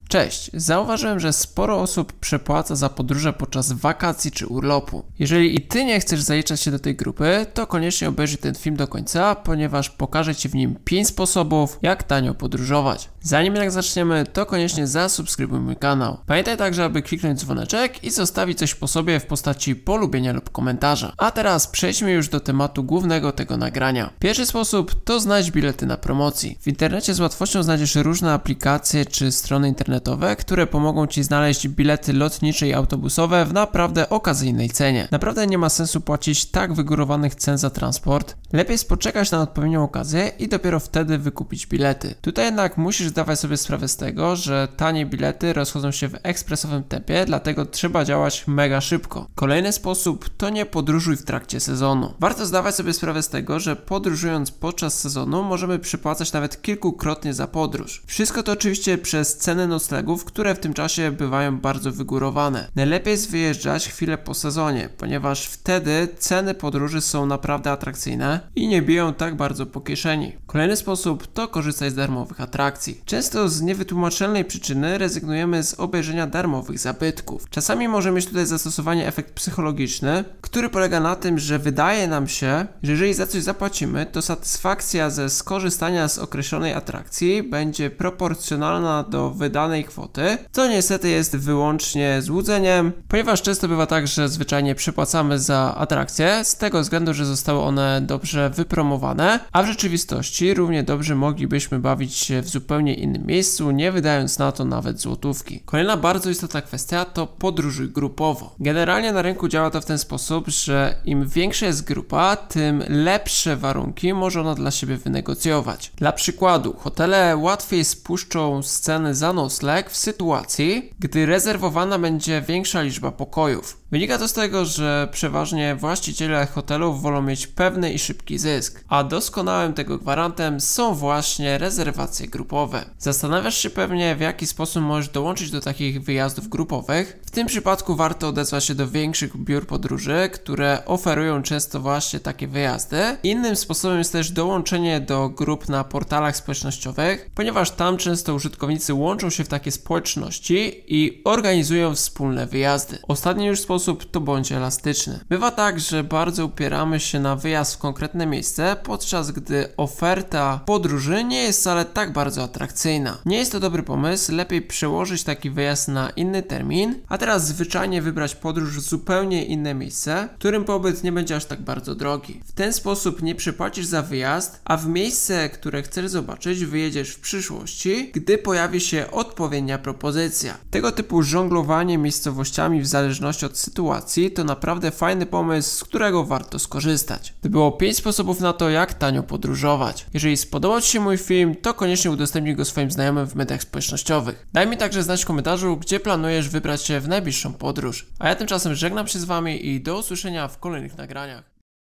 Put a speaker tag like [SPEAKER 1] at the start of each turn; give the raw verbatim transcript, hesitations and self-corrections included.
[SPEAKER 1] Cześć, zauważyłem, że sporo osób przepłaca za podróże podczas wakacji czy urlopu. Jeżeli i Ty nie chcesz zaliczać się do tej grupy, to koniecznie obejrzyj ten film do końca, ponieważ pokażę Ci w nim pięć sposobów, jak tanio podróżować. Zanim jednak zaczniemy, to koniecznie zasubskrybuj mój kanał. Pamiętaj także, aby kliknąć dzwoneczek i zostawić coś po sobie w postaci polubienia lub komentarza. A teraz przejdźmy już do tematu głównego tego nagrania. Pierwszy sposób to znajdź bilety na promocji. W internecie z łatwością znajdziesz różne aplikacje czy strony internetowe, które pomogą Ci znaleźć bilety lotnicze i autobusowe w naprawdę okazyjnej cenie. Naprawdę nie ma sensu płacić tak wygórowanych cen za transport. Lepiej jest poczekać na odpowiednią okazję i dopiero wtedy wykupić bilety. Tutaj jednak musisz zdawać sobie sprawę z tego, że tanie bilety rozchodzą się w ekspresowym tempie, dlatego trzeba działać mega szybko. Kolejny sposób to nie podróżuj w trakcie sezonu. Warto zdawać sobie sprawę z tego, że podróżując podczas sezonu możemy przypłacać nawet kilkukrotnie za podróż. Wszystko to oczywiście przez ceny noclegów, które w tym czasie bywają bardzo wygórowane. Najlepiej jest wyjeżdżać chwilę po sezonie, ponieważ wtedy ceny podróży są naprawdę atrakcyjne i nie biją tak bardzo po kieszeni. Kolejny sposób to korzystać z darmowych atrakcji. Często z niewytłumaczalnej przyczyny rezygnujemy z obejrzenia darmowych zabytków. Czasami może mieć tutaj zastosowanie efekt psychologiczny, który polega na tym, że wydaje nam się, że jeżeli za coś zapłacimy, to satysfakcja ze skorzystania z określonej atrakcji będzie proporcjonalna do wydanej kwoty, co niestety jest wyłącznie złudzeniem, ponieważ często bywa tak, że zwyczajnie przypłacamy za atrakcje z tego względu, że zostały one dobrze wypromowane, a w rzeczywistości równie dobrze moglibyśmy bawić się w zupełnie innym miejscu, nie wydając na to nawet złotówki. Kolejna bardzo istotna kwestia to podróżuj grupowo. Generalnie na rynku działa to w ten sposób, że im większa jest grupa, tym lepsze warunki może ona dla siebie wynegocjować. Dla przykładu, hotele łatwiej spuszczą z ceny za nocleg w sytuacji, gdy rezerwowana będzie większa liczba pokojów. Wynika to z tego, że przeważnie właściciele hotelów wolą mieć pewny i szybki zysk, a doskonałym tego gwarantem są właśnie rezerwacje grupowe. Zastanawiasz się pewnie, w jaki sposób możesz dołączyć do takich wyjazdów grupowych. W tym przypadku warto odezwać się do większych biur podróży, które oferują często właśnie takie wyjazdy. Innym sposobem jest też dołączenie do grup na portalach społecznościowych, ponieważ tam często użytkownicy łączą się w takie społeczności i organizują wspólne wyjazdy. Ostatni już sposób to bądź elastyczny. Bywa tak, że bardzo upieramy się na wyjazd w konkretne miejsce, podczas gdy oferta podróży nie jest wcale tak bardzo atrakcyjna. Nie jest to dobry pomysł, lepiej przełożyć taki wyjazd na inny termin, a teraz zwyczajnie wybrać podróż w zupełnie inne miejsce, w którym pobyt nie będzie aż tak bardzo drogi. W ten sposób nie przypłacisz za wyjazd, a w miejsce, które chcesz zobaczyć, wyjedziesz w przyszłości, gdy pojawi się odpowiednia propozycja. Tego typu żonglowanie miejscowościami w zależności od sytuacji to naprawdę fajny pomysł, z którego warto skorzystać. To było pięć sposobów na to, jak tanio podróżować. Jeżeli spodobał Ci się mój film, to koniecznie udostępnij go swoim znajomym w mediach społecznościowych. Daj mi także znać w komentarzu, gdzie planujesz wybrać się w najbliższą podróż. A ja tymczasem żegnam się z Wami i do usłyszenia w kolejnych nagraniach.